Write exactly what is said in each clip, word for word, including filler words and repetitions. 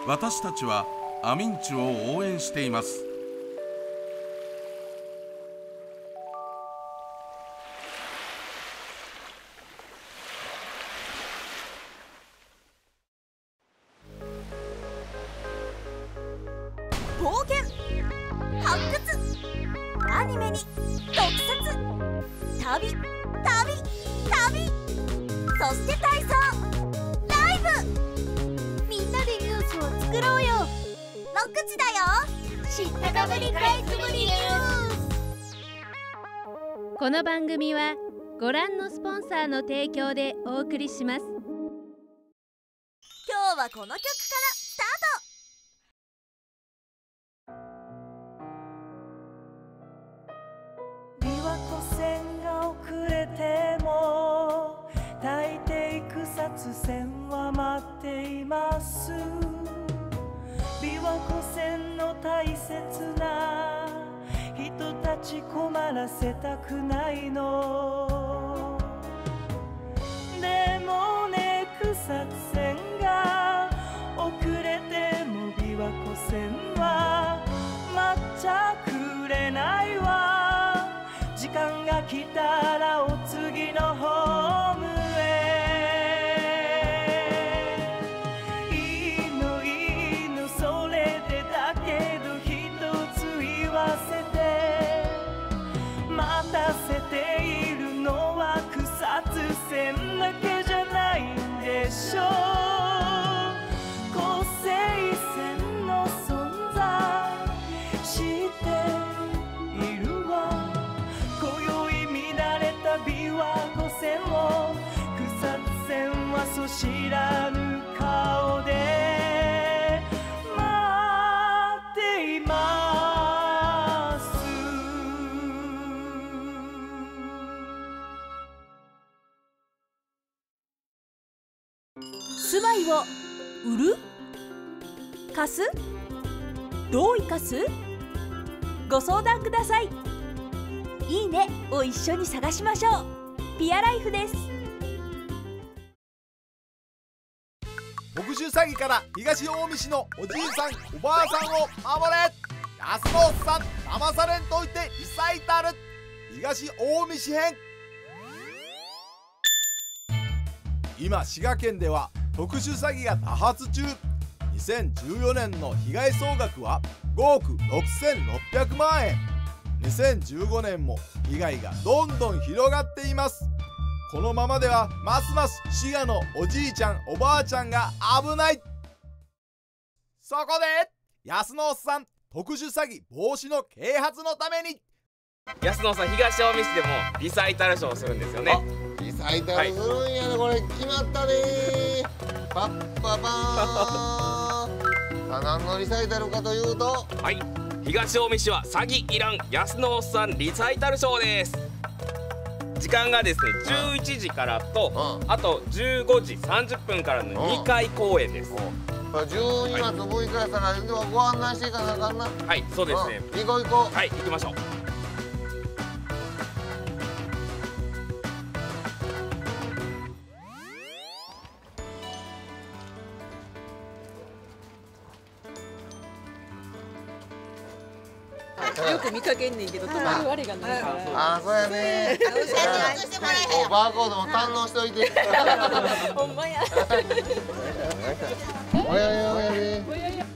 私たちはアミンチュを応援しています。 冒険、発掘、アニメに特撮、旅、旅、旅、そして体操、ライブ。みんなでニュースを作ろうよ。ろくじだよ。知ったかぶりかいつぶりニュース。 この番組はご覧のスポンサーの提供でお送りします。 今日はこの曲からスタート。 琵琶湖線が遅れても大抵草津線は待っています。琵琶湖線の大切な人たち困らせたくないの。でもね、草津線が遅れても琵琶湖線は待っちゃくれないわ。時間が来たらお次のホームへ。いいのいいのそれでだけど一つ言わせて、待たせているのは草津線だけじゃないんでしょう。湖西線の存在知っているわ。今宵乱れた琵琶湖線を草津線はそ知らぬ顔で待っています。 住まいを売る？貸す？どう生かす？ご相談ください。いいねを一緒に探しましょう。ピアライフです。 特殊詐欺から東近江市のおじいさんおばあさんを守れ。安野さん騙されんといてリサイタル東近江市編。今滋賀県では特殊詐欺が多発中。にせんじゅうよねんの被害総額はごおくろくせんろっぴゃくまんえん。にせんじゅうごねんも被害がどんどん広がっています。このままではますます滋賀のおじいちゃんおばあちゃんが危ない。そこで安野さん特殊詐欺防止の啓発のために、 安野さん東近江市でもリサイタルショーをするんですよね。 リサイタルするんやね、これ決まったねー。パッパパーン。さあ何のリサイタルかというと、 はい、東近江市は詐欺いらん安野さんリサイタルショーです。時間がですねじゅういちじからと、うん、あとじゅうごじさんじゅっぷんからのにかい公演です。 じゅうにがつむいかやったら、ではご案内していかなあかんな。 はい、そうですね。 行こう行こう。 はい、行きましょう。 よく見かけんねんけど、止まるあれがないから。 ああ、そうやね。バーコードも堪能しといて。 ほんまや。 おややおやね。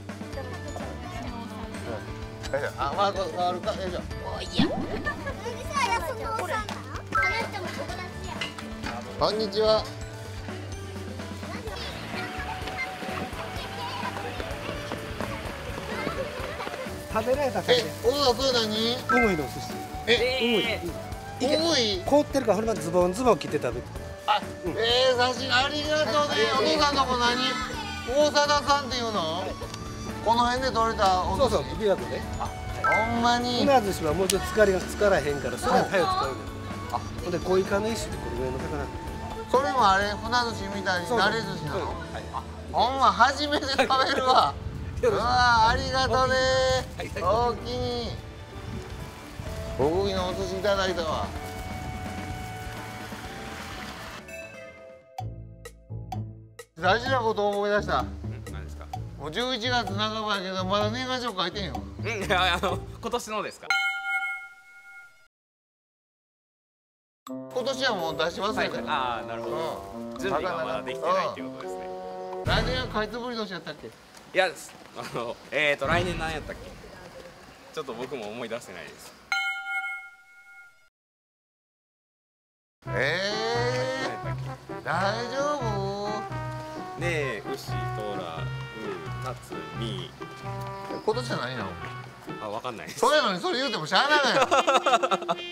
あ、バーコード変わるか。よいしょ。おいや。こんにちは。 食べられたから。 え、お父さんそれ何？ うぐいのお寿司。 え、うぐい。うぐい。 凍ってるから、ほんまズボンズボン切って食べて。 あ、ええ、差しありがとうね。お父さんの子何？大貞さんっていうの？この辺で取れたお寿司。 そうそう、琵琶湖ね。 ほんまに。 うな寿司はもうちょっと疲れがつからへんから、それは早く使うね。あ、ほんで小イカの一種でこれぐらいの魚。 それもあれ船寿司みたいに慣れ寿司なの？ほんま初めて食べるわ。うわ、ありがとうね。おおきに。おこぎのお寿司いただいたわ。大事なことを思い出した。 何ですか？ もうじゅういちがつなかばやけどまだ年賀状書いてんよ。 うん、いや、あの今年のですか。 今年はもう出しますよね。 ああ、なるほど。準備がまだできてないっていうことですね。 来年はかいつぶり年やったっけ？ いや、あのえっと来年何やったっけ？ちょっと僕も思い出せないです。 ええー、大丈夫？ ねえ、牛、トラ、ウ、タツ、ミ。 今年は何なの？ あ、わかんないです。 そういうのにそれ言うてもしゃあないのよ。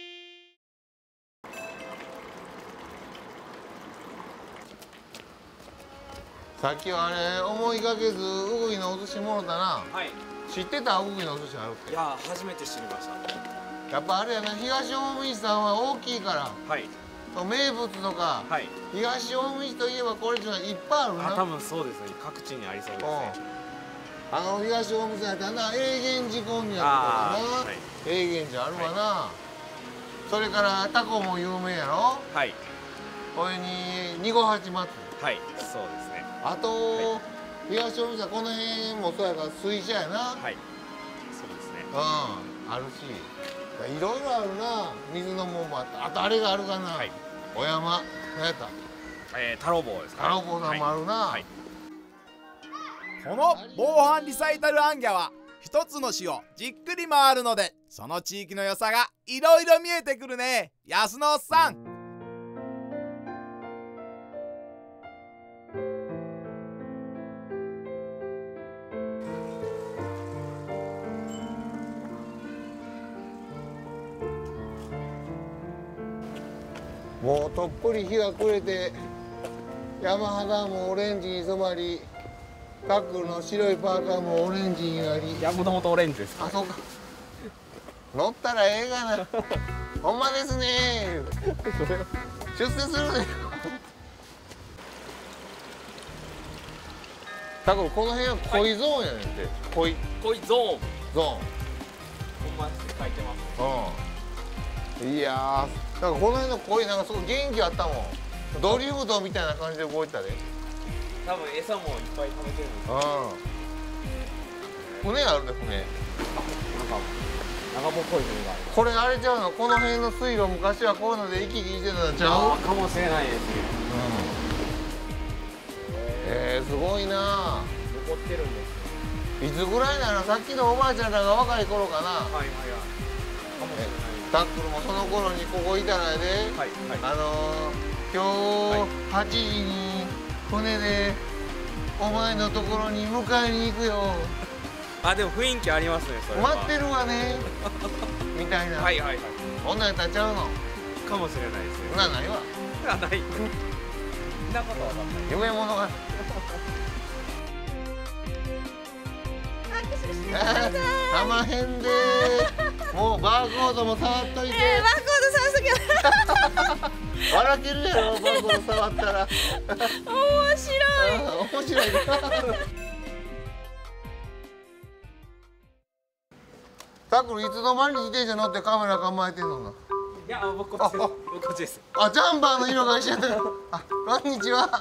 さっきはあれ思いがけずウグイのお寿司もろたな。 はい。 知ってた？ウグイのお寿司あるって。 いや、初めて知りました。 やっぱあれやな、東近江市さんは大きいから。 はい。 名物とか。はい。東近江市といえばこれじゃいっぱいあるな。 あ、多分そうですね。各地にありそうですね。 あの東近江市やったらな、永源寺こんにゃくとかな。はい、永源寺あるわな。はい、それからタコも有名やろ。はい。これに二五八祭り。はい。そうですね。あと、はい、東近江市はこの辺もそうやから水車やな。はい。そうですね。うん、あるし、いろいろあるな。水のもんもあった。あとあれがあるかな。はい。お山、何やった？えー、太郎坊ですか。太郎坊さんもあるな。はい。 この防犯リサイタルアンギャは一つの市をじっくり回るので、その地域の良さがいろいろ見えてくるね。安野さん。 もうとっぷり日が暮れて山肌もオレンジに染まり、タックルの白いパーカーもオレンジになり。いや、もともとオレンジですか。あ、そうか。乗ったらええがな。ほんまですね。出世するね。タックルこの辺は恋ゾーンやねんて。恋。恋ゾーン。ゾーン。ほんまって書いてます。うん。いやー、なんかこの辺の恋なんかすごい元気あったもん。ドリフトみたいな感じで動いてたで。多分餌もいっぱい食べてるんです。うん。船あるね、船。なんか長ぼっこい船がある。これあれちゃうの？この辺の水路昔はこういうので行き来してたんちゃう？かもしれないですね。うん。えー、すごいな。残ってるんです。いつぐらいなの？さっきのおばあちゃんらが若い頃かな。はいはいはい。かもしれない。タックルもその頃にここいたらやで。はいはい。あのー、今日はちじに船でお前のところに迎えに行くよ。あ、でも雰囲気ありますね、それは。待ってるわねみたいな。はいはいはい。こんなんやったらちゃうのかもしれないですね。そんなんないわ。あ、ない。そんなことは分かんない。夢物がたまへんでもうバーコードも触っといて。えー、バーコード触っときゃ笑けるやろ、バーコード触ったら。面白い。面白い。タックルいつの間に自転車乗ってカメラ構えてんのな。いや、僕こっちです。僕こっちです。あ、ジャンパーの色が一緒やった。あ、こんにちは。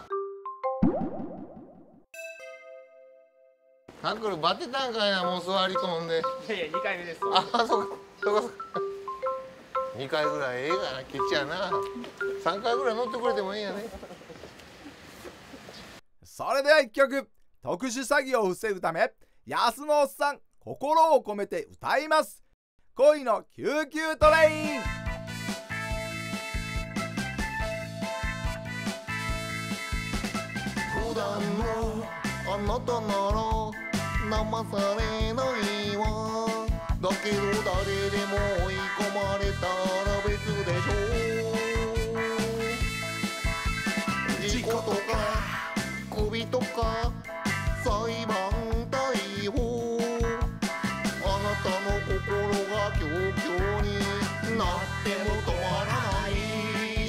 タックルバテたんかいな、もう座り込んで。いやいや、にかいめです。あ、そうか、そうか、そうか。にかいぐらいええがな、ケチやな。さんかいぐらい乗ってくれてもいいやね。 それではいっきょく、特殊詐欺を防ぐため安野おっさん心を込めて歌います。恋の救急トレイン。 普段のあなたなら騙されないわ。だけど誰でも追い込まれたら別でしょ。事故とか首とか裁判逮捕、あなたの心が狂狂になっても止まらない。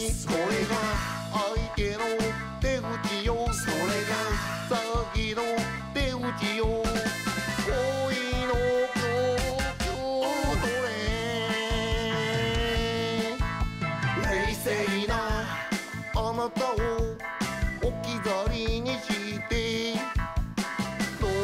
それが相手の手口よ。それが詐欺の手口よ。恋の救急トレイン。冷静なあなたを置き去りにして、ど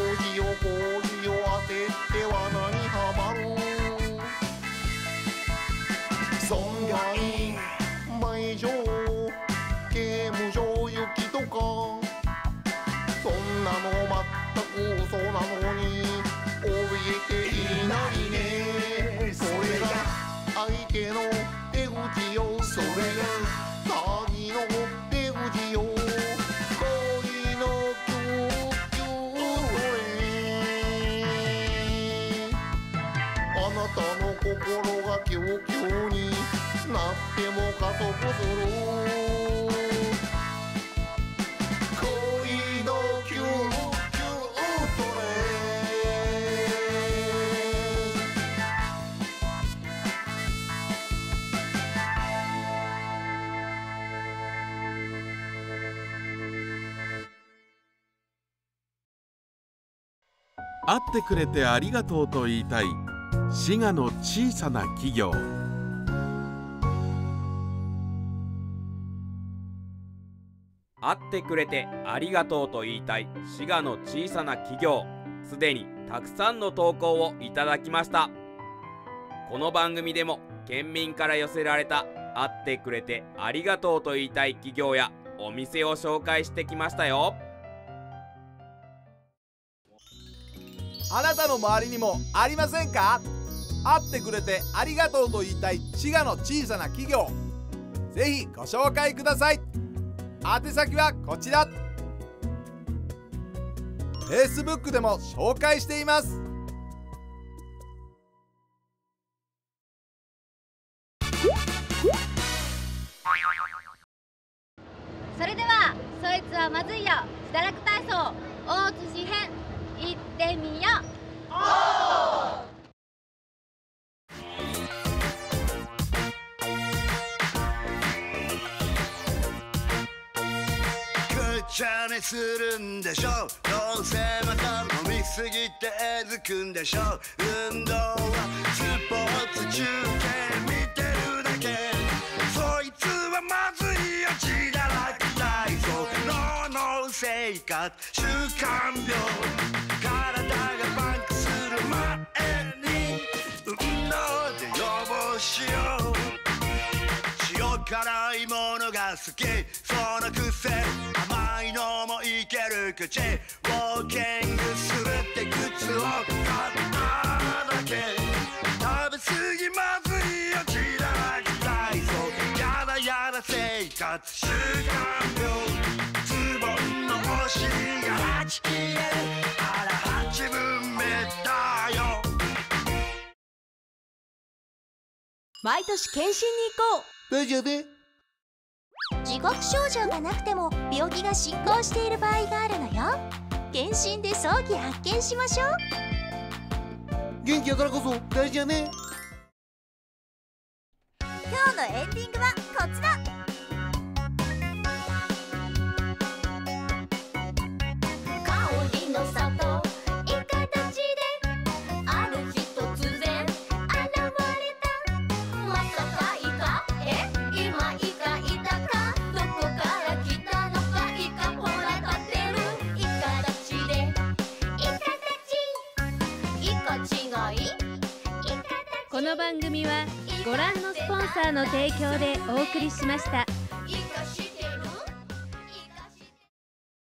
かそこそろ恋のキューキュートレ会ってくれてありがとうと言いたい滋賀の小さな企業。 会ってくれてありがとうと言いたい滋賀の小さな企業。すでにたくさんの投稿をいただきました。この番組でも県民から寄せられた会ってくれてありがとうと言いたい企業やお店を紹介してきましたよ。 あなたの周りにもありませんか？会ってくれてありがとうと言いたい滋賀の小さな企業。ぜひご紹介ください。宛先はこちら。 Facebook でも紹介しています。 それではそいつはまずいよしだらく体操大津市編いってみよう。 くちゃにするんでしょ。どうせまた飲みすぎてえずくんでしょ。運動はスポーツ中継見てるだけ。そいつはまずいよしだらく体操。脳の生活習慣病。体がパンクする前に運動で予防しよう。塩辛いものが好きそのくせ甘いのもいける口。ウォーキングするって靴を買っただけ。食べ過ぎまずいよしだらく体操。やだやだ生活習慣病。ズボンのお尻がはち切れる。あらはちぶんめだよ。 毎年検診に行こう。 大丈夫？ 自覚症状がなくても病気が進行している場合があるのよ。検診で早期発見しましょう。 元気やからこそ大事やね。 今日のエンディングはこちら。香りの里いい形である日突然現れた。まさかイカえ今イカいたか。どこから来たのかイカほら立ってる。イカ立ちでイカ立ちイカ違い。 この番組はご覧のスポンサーの提供でお送りしました。